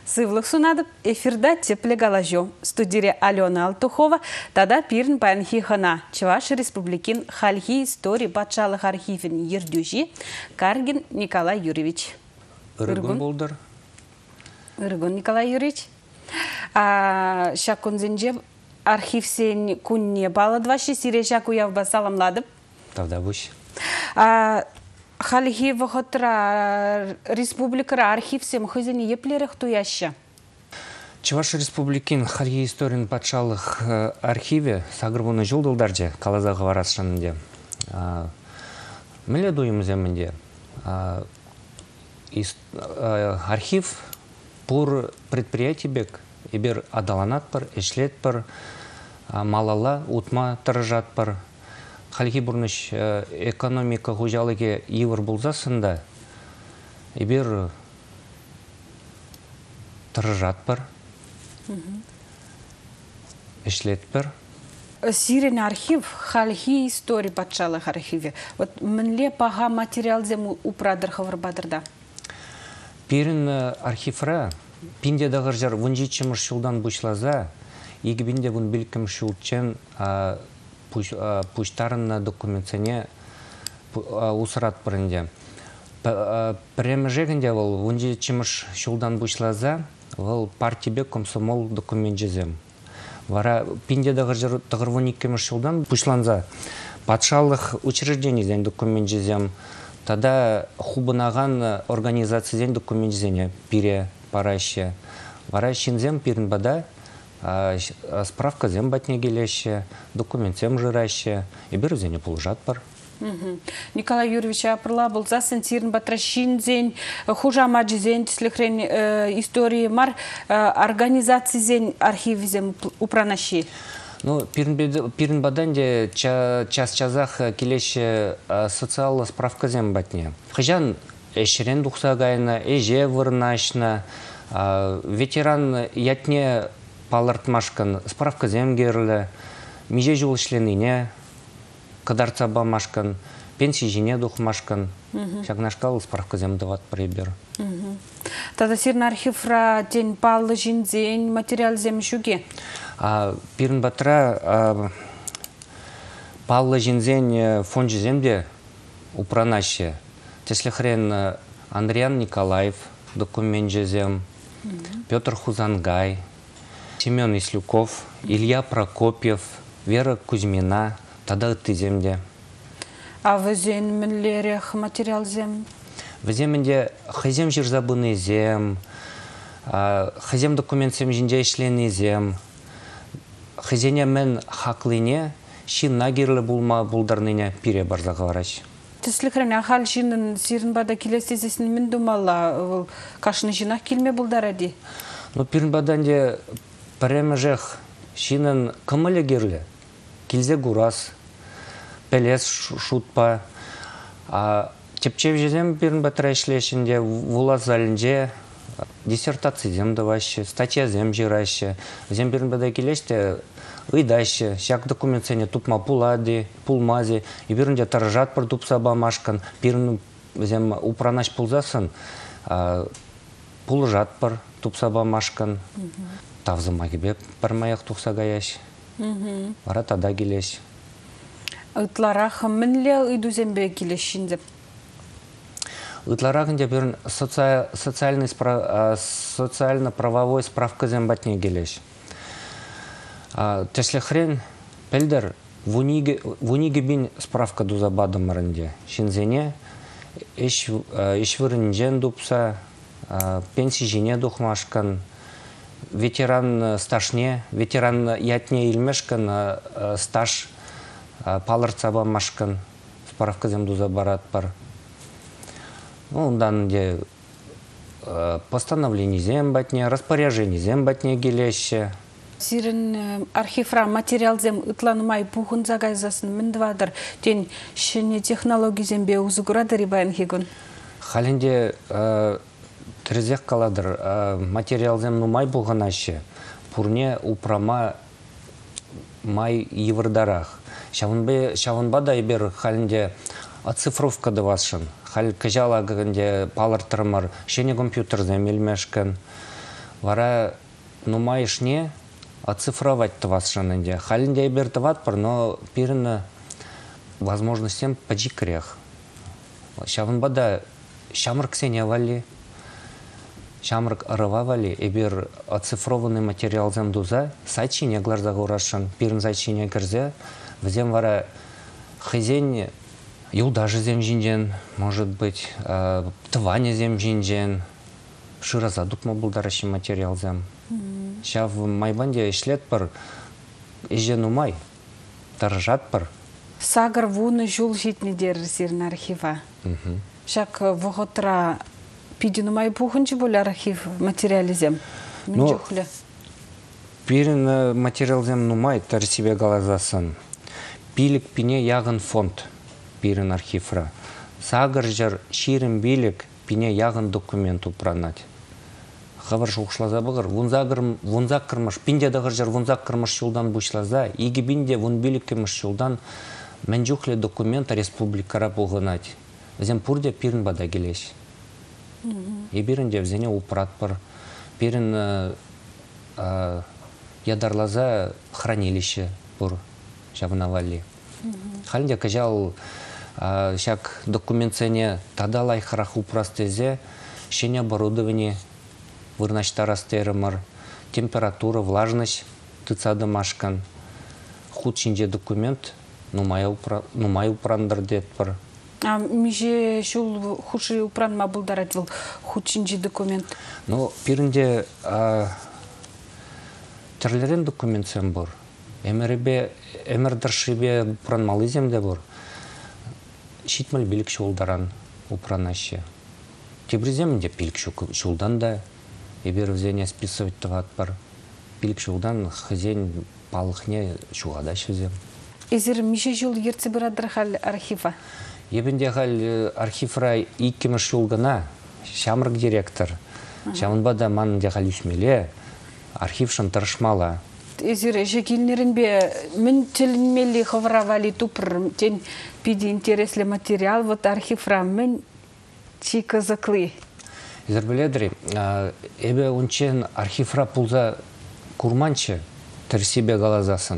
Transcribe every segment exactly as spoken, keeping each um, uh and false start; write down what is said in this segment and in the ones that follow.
Сывлық сунадып, эфирда тепле галажо. Студия Алена Алтухова, тада пирн панхи хана. Чуваш Республикин хальхи истории батшалық архивин ердюжи Каргин Николай Юрьевич. Иргун болдыр. Иргун Николай Юрьевич. Шакунзенже архив сен кунне баладваши сиреша куявба саламладып. Тавда буш. Хальхи вахотра республика архив сем хызени еплерек туяща. Чуваш Республикин хальхи историн батшалық архиве сагырбуны жылдылдарже калазағы варасшанынде. Міле дуйымыземінде архив пур предприятий бек ебер адаланат пар, эшлет пар, малала, утма тырыжат пар. Хальхи бурныш экономика хужалыге ивыр булзасында ебер тырыжат пар, эшлет пар. Сирен архив хальхи истории батшалық архиве. Вот мінле паға материал зем упрадыр хаварбадырда. Пирин архивра пинде дағыржар вунжи чымыр шулдан бұшлаза, егі бінде вун білкім шулчен пуштарынна документсене усырат пырынде. Прямо жегінде ол вунжи чымыр шулдан бұшлаза, ол партибе комсомол документ жезем. Вара пинде дағыржар тағырвуник кемір шулдан бұшланза, патшалық учреждениеден документ жезем. Тада хубынаған организацияден документ жезене пире параще. Вара шинзем пирін бада справка зем батне келеще, документ зем жыраще, и бір зене пулжат бар. Николай Юрьевич апырла бұл засын тирін батра шинзен, хужа маджизен, тислихрен истории мар организации зен архивизем упранаши. Ну, пирін баданде час-чазах келеше социалы справка зем батне. Хыжан эшерен дұқса гайна, эже вырнашна, ветеран ятне палыртмашкан справка зем герлі, меже жол ішленіне кадарца бамашкан, пенсий жене дұқмашкан, шагнашкал справка зем дават прибер. Тада сирн архивра ден палы жинзен материал зем шуге? Пирін батра палы жинзен фон жеземде упранаще. Теслихрен Андриан Николаев документ жезем, Петр Хузангай, Семен Ислюков, Илья Прокопьев, Вера Кузьмина, тада тыземде. А візен мінлерек материал зем? Віземінде хызем жирзабыны зем, хызем документсем жинде ішлене зем, хызене мен хақлыне шин нагерлі булма булдарныне пире барзаға вараш. Тіслікрен ағал жинын сирін бада келестезесін мен думалла, қашыны жинақ келме бұлдаради? Ну, пирін баданде пәрәмі жех шинын кымылы керлі, келзе гурас, пелес шутпа, тепчев жезем пирін батыра ішлешінде, вулаз залінде, диссертация зем даваще, статья зем жираще, зем пирін бада келеште, ыйдаще, шак документсене тупма пулади, пулмази, и бирінде таржат пыр тупса бамашкан, пирін зем упранаш пулзасын, пулжат пыр тупса бамашкан, тавзыма кебе пармаяқ тұқса гаяш, вара тада келеш. Ытларақ мінле ыйдузембе келешінде? Ытларағында бірін социально-правовой справка зембатне келеш. Теслихрен пелдер вуниге бин справка дузабады мұрынде. Шинзене ешвірін жен дұпса, пенсий жене дұқмашкан, ветеран стажне, ветеран ятне илмешкан стаж палырцаба машкан, справка зем дузабарат бар. Ондан де постановление зембатне, распоряжение зембатне келеше. Сирен архивра материал зем ытланымай пухын загайзасын міндвадыр. Тен шыне технологии зембе узугурадыр ибайын хегін? Халінде тірізек каладыр. Материал зем нумай бұлғын ашы. Пурне упрама май евырдарақ. Шавынба да ебер халінде оцифровка дывашын. Хал кажала гынде палар тырмар, шене компьютер земелмешкен. Вара нумайышне оцифровать твас шанынде. Халінде бер тват пар, но пирін возможностям паджикрех. Шавын бада шамыр ксене вали, шамыр ырыва вали, эбер оцифрованный материал зем дуза, сайчине глаза урашан, пирін сайчине кірзе, взем вара хызен юлдажы зем жинжен, может быть, тваня зем жинжен, шираза дукма булдаращи материал зем. Шав майбанде ишлет пар, ежен умай, таржат пар. Сагар вуны жул житмедер сирн архива. Шак вғытра пидину май пухынчы бол архив материализем. Ну, пирин материализем нумай тар себе галазасын. Билік пине яғын фонд пирин архивра. Сагар жар ширин билік пине яғын документ упранать. Хавар шуқшлаза бұғыр. Вунзак кірмыш, пинде дағыр жар вунзак кірмыш жылдан бұшлаза, игі бинде вун билік кірмыш жылдан мен жүхле документа республикара бұғынать. Взем пурде пирин бада келеш. И бирінде взене упрат пар. Пирин ядарлаза хранилище пур шабынавали. Халінде кажал шак документсене тадалай харах упрастезе, шене оборудование вырнаштарастерымыр, температура, влажность тыцады машкан. Худшинде документ нумай упрандыр дед пар. А меже шул худший упранма булдарать был худшинде документ? Ну, пирінде терлерен документсен бұр. Эмердіршібе упранмалы земде бұр. Шитмел билік шулдаран упранаще. Тебріземінде билік шулдан да, ебер взене списывать тыват бар. Билік шулдан хызен палықне шуғада шызем. Эзір меже жул ерці бірадыр хал архива? Ебінде хал архивра иккемі шулгана, шамрық директор. Шамынбада манынде хал исмеле, архившын тұрышмала. Эзір жекелнерін бе мін тілінмелі хывыравали тупыр, тен пиди интереслі материал, вот архивра мін чи кызықлы. Эзір біледірі, эбе ончен архивра пулза курманчы, тірсебе галазасын.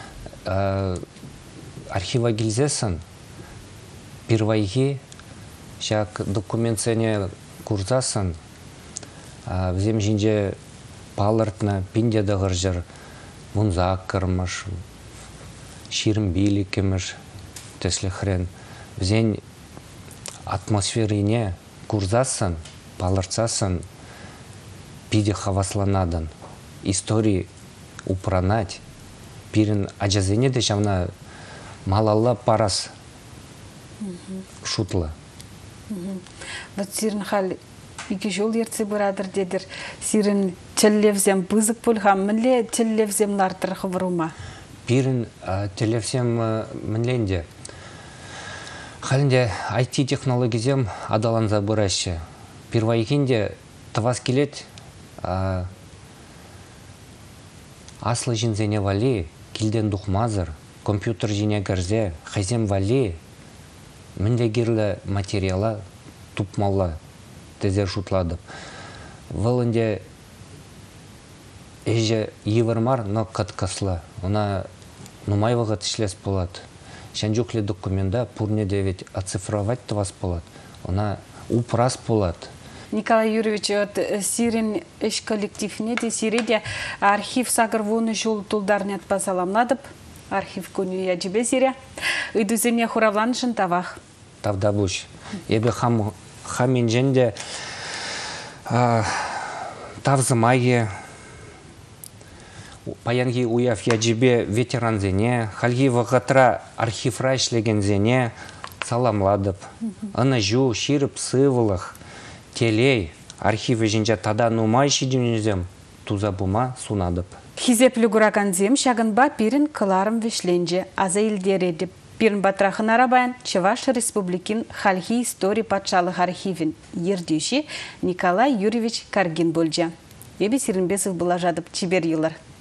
Архива келзесін, первайги, шак документсене курзасын, взем жинже палыртна, пинде дағыр жыр, вунзак кырмыш, ширим били кемыш, теслі хрен. Взен атмосферине курзасын, палыртсасын, пиде хавасланадан, истории упранать, пирин аджазене де шавна малалла парас шутла. Вот сирин хал ики жол ерце бұрадыр дедір. Сирин телевзем бызық болған, мінле телевзем нартыр қывырума? Пирин телевзем мінленде. Халінде ай ти технологизем адаланза бұрашы. Первайкенде тавас келет аслы жинзене вали, килден духмазыр, компьютер жине гәрзе, хайзем вали, міндегерлі материала тупмала тезе шутладып. Вылынде эже евармар, но каткасла. Она нумай вағыт ішлес болат. Шанжукле документа пурне девять оцифровать твас болат. Она упрас болат. Николай Юрьевич, от сирин эш коллективне де сиреде архив сагыр воны жол тулдарнет пасаламнадып. Архив көні яджибе сире. Үйдузене хуравланышын тавах. Тавда буш. Ебе хам хамин женде тавзы майге паянги уяв яджибе ветеран зене, хальги вағытра архивра ішлеген зене саламладып. Ана жу, ширып сывылық, телей, архивы женже тада нумай шидімнезем туза бума сунадып. Хизеплі гураганзем шагынба пирин кыларым вешленже аза илдередіп. Пирин батрахын арабаян Чуваш Республикин хальхи истории патшалық архивин ердюші Николай Юрьевич Каргин болжа. Ебе Сиринбесов была жадып чибер елар.